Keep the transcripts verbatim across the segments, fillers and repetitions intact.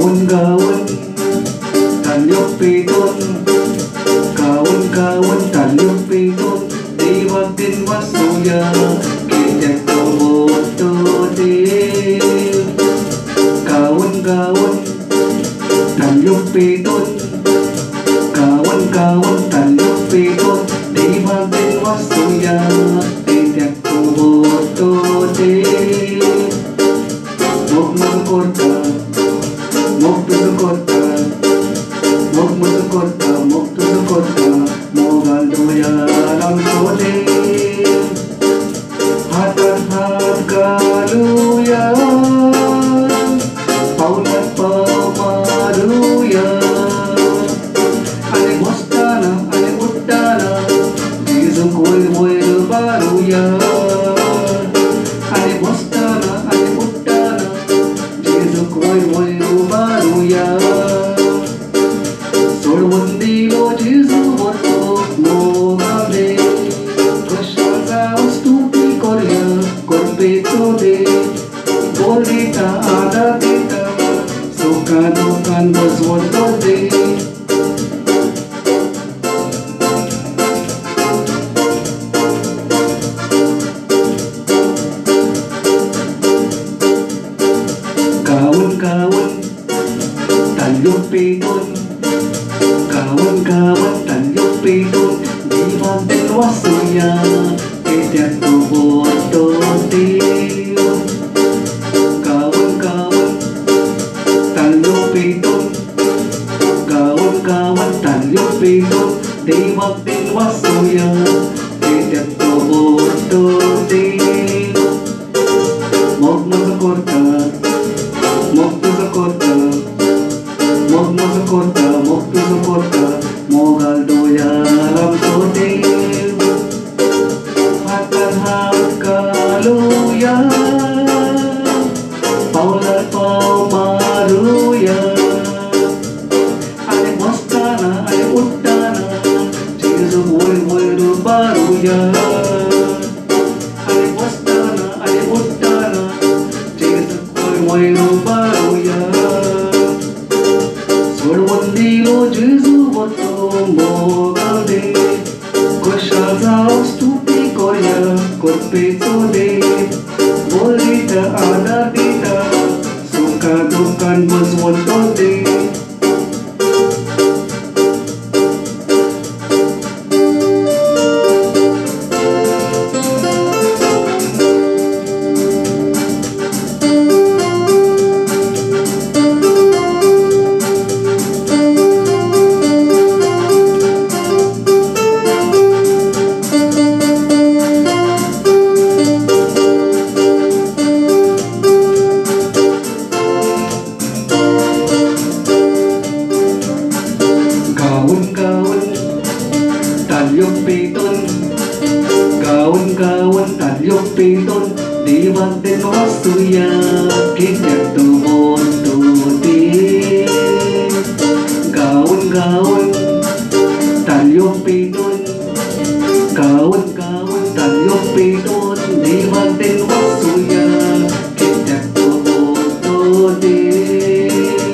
Kawan-kawan tanyok piton, kawan-kawan tanyok piton, diwag din masuya, kitek toboto din. Kawan-kawan tanyok piton, kawan-kawan tanyok piton, diwag din masuya, kitek toboto din. Mok masukota, mok tusukota, mok masukota, mok tusukota, mogal doya ram sole. Hatat hat kaluya, paulat pamaruya. Ane mostana, ane uttana, jisu koi boy baruya. Ane mostana, ane uttana, jisu koi boy baruya. Solvundilo jisu boto mogale, koshaga stupi korya korpeto de, bolita adadita, sokadokan boswoto de. Kawan-kawan tanyok piton, kawan-kawan tanyok piton, diwag din wasuya, kitek toboto din. Kawan-kawan tanyok piton, kawan-kawan tanyok piton, diwag din wasuya, kitek toboto din. Mok masukota, mok tusukota, mok masukota, mok tusukota, mogal doya ram sole. Hatat hat kaluya, paulat pamaruya. Ane mostana, ane uttana, jisu boy boy baruya. Ane mostana, ane uttana, jisu koi boy baruya. Solvundilo jisu boto mogale, koshaga stupi korya korpeto de, bolita adadita, sokadokan boswoto de. Kawan-kawan tanyok piton, kawan-kawan tanyok piton, diwag din wasuya, kitek toboto din. Kawan-kawan tanyok piton, kawan-kawan tanyok piton, diwag din wasuya, kitek toboto din.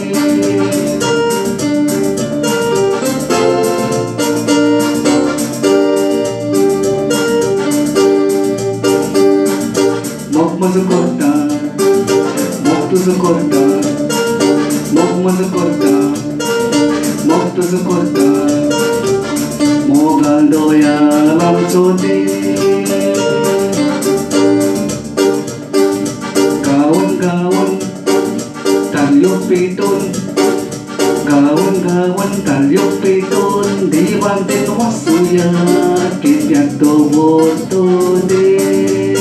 Mok masukota, mok tusukota, mok masukota, mok tusukota, mogal doya ram sole. Kawan-kawan tanyok piton, kawan-kawan tanyok piton, diwag din wasuya, kitek toboto din.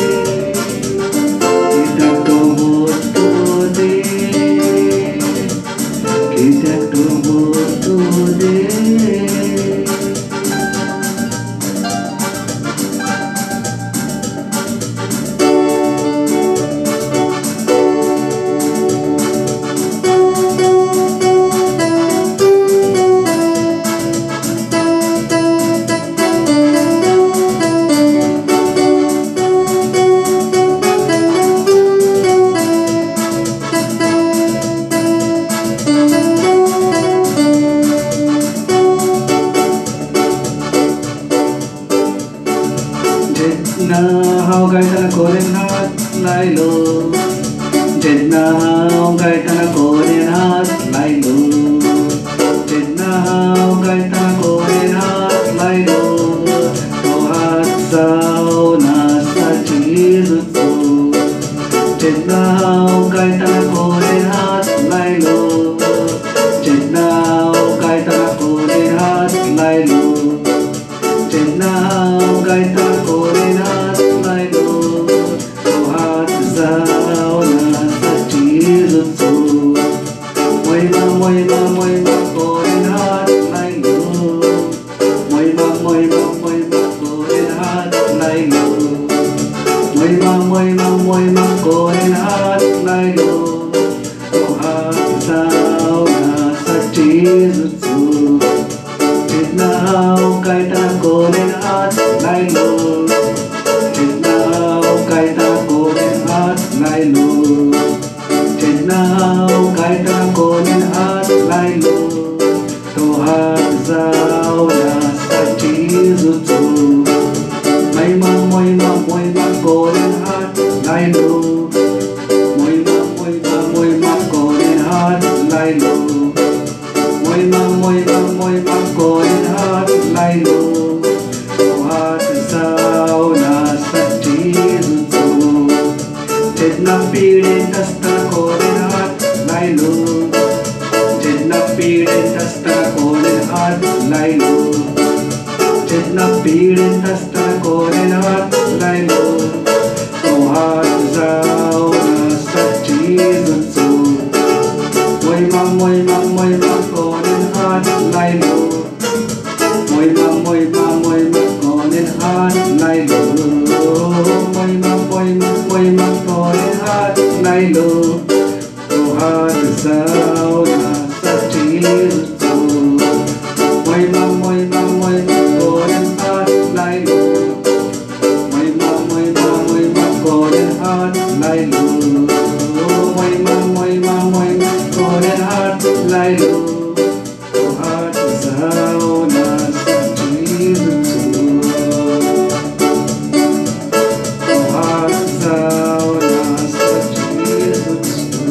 Kitek toboto din, kitek toboto din. Trên nào cái ta cô đến hát lại lù. Trên nào cái ta cô đến hát lại lù. Cô hát sao là sa chỉ rút su. Môi ma môi ma môi ma cô đến hát lại lù. Môi ma môi ma môi ma cô đến hát lại lù. Môi ma môi ma môi ma cô đến hát lại lù. Cô hát sao là sa chỉ rút su. Trên nào cái ta cô đến hát lại lù. Trên nào cái ta cô đến hát lại lù. Trên nào cái ta cô đến hát lại lù. Cô hát sao là sa chỉ rút su. Mây ma môi ma môi ma cô đến hát lại lù. Môi ma môi ma môi ma cô đến hát lại lù. Môi ma môi ma môi ma cô đến hát lại lù. Cô hát sao là sa chỉ rút su. Trên năm pi đến tasta cô đến hát lại lù. Trên năm pi đến tasta cô đến hát lại lù. Trên năm pi đến tasta cô đến hát lại lù. Cô hát sao là sa chỉ rút su. Môi ma môi ma môi ma cô đến hát lại lù. Môi ma môi ma môi ma cô đến hát lại lù. Môi ma môi ma môi ma cô đến hát lại lù. Cô hát sao là sa chỉ rút su. Môi ma môi ma môi ma cô đến hát lại lù. Môi ma môi ma môi ma cô đến hát lại lù. Môi ma môi ma môi ma cô đến hát lại lù. Cô hát sao là sa chỉ rút su. Cô hát sao là sa chỉ rút su.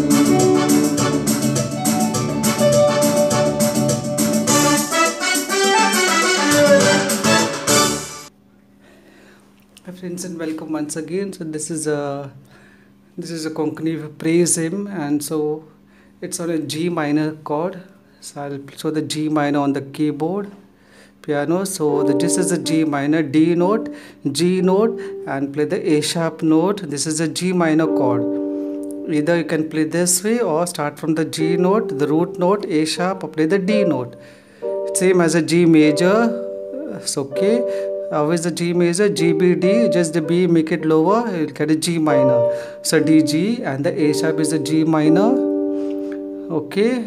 Hi friends, and welcome once again. So this is a this is a Konkani praise hymn, and so it's on a G minor chord. So I'll show the G minor on the keyboard piano. So the, this is a G minor, D note, G note, and play the A sharp note. This is a G minor chord. Either you can play this way or start from the G note, the root note, A sharp, or play the D note. Same as a G major. It's okay. How is the G major? G, B, D, just the B, make it lower, you'll get a G minor. So D, G, and the A sharp is a G minor. Okay.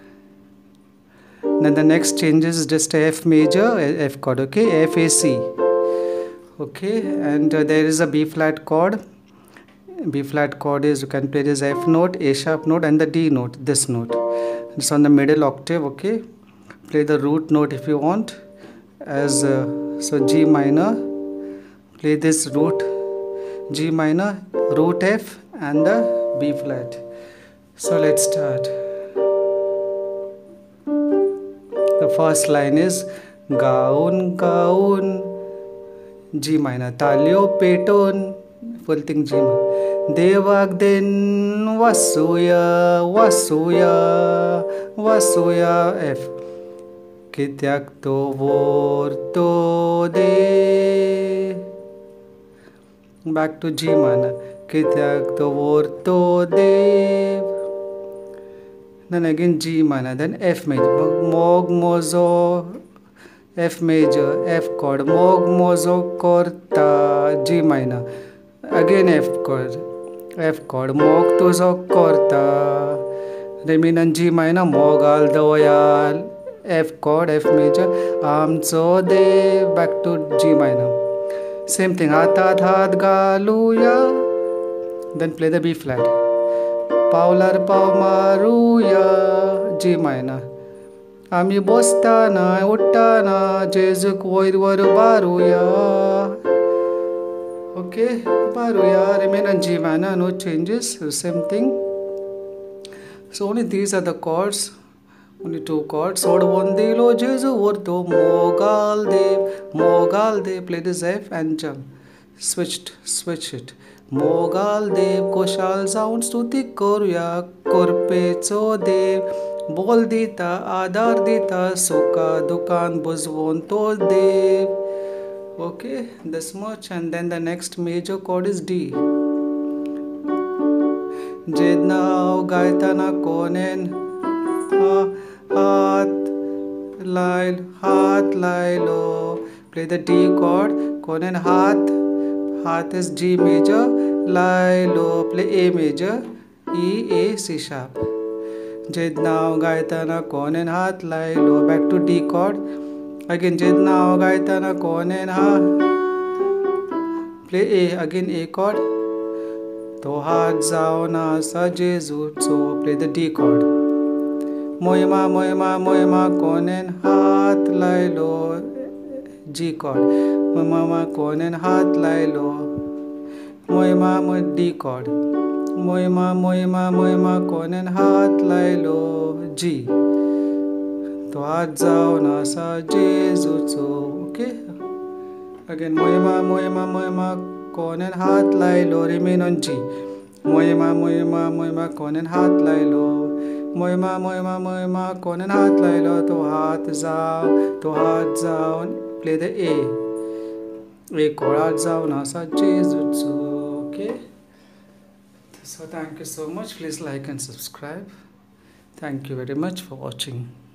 Then the next changes is just a F major, F chord, okay, F, A, C. Okay, and uh, there is a B flat chord. B flat chord is, you can play this F note, A sharp note, and the D note, this note. It's on the middle octave, okay. Play the root note if you want. As uh, so G minor, play this root G minor, root F, and the B flat. So let's start. The first line is gaun gaun, G minor, talio peton, full thing G minor. Devagden vasuya vasuya vasuya F. Kityak to vorto de. Back to G minor. Kityak to vorto de. Then again G minor. Then F major. Mog mozo. F major. F chord. Mog mozo korta. G minor. Again F chord. F chord. Mog tozo korta. Remaining G minor. Mogal doyal. F chord, F major, amso de, back to G minor. Same thing, atat hat galuya. Then play the B flat. Paular pau maruya, G minor. Ami bostana, uttana, Jezuk voidwaru baruya. Okay, baruya, remain on G minor, no changes, same thing. So only these are the chords. Only two chords. Sod Wondilo Jesu Vorto Mogal Dev Mogal Dev. Play this F and jump. Switched, switch it. मोगाल देव कोशाल जाऊन स्तुती करूया करपेचो देव बोल दिता आधार दिता सुका दुकान बुजवून तो देव. Okay, this much, and then the next major chord is D. जेदना हांव गायतना कोणेन हात लायलो हात लायलो. Play the D chord. कोणेन हात हात is G major. लायलो play A major. E A C sharp. जेदना हांव गायतना कोणेन हात लायलो. Back to D chord. Again जेदना हांव गायतना कोणेन हात. Play A again A chord. तो हात जावन आसा जेजूचो. Play the D chord. मोहिमा मोहिमा मोहिमा कोणेन हात लायलो. G chord. मोहिमा कोणेन हात लायलो. मोहिमा D chord. मोहिमा मोहिमा मोहिमा कोणेन हात लायलो. G. तो हात जावन आसा जेजूचो. Okay. Again मोहिमा मोहिमा मोहिमा कोणेन हात लायलो. Remain on G. मोहिमा मोहिमा मोहिमा कोणेन हात लायलो. मोहिमा मोहिमा मोहिमा कोणेन हात लायलो. तो हात जाव तो हात जावन. Play the A. A chord. हात जावन आसा जेजूचो. Okay. So thank you so much. Please like and subscribe. Thank you very much for watching.